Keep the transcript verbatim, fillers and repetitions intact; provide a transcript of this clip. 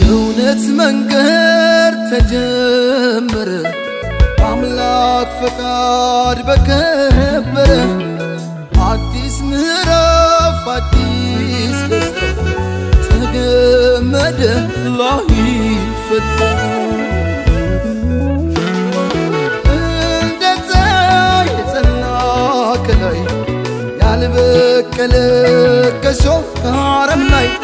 የእውነት መንገድ ተጀመረ አምላክ ፈቃድ በከበረ አዲስ ምዕራፍ አዲስ ደስታ ተገመደ ላይፈታ እንደዛ የጸና ከላይ ያልበቀለ ከሾህ ከአረም ላይ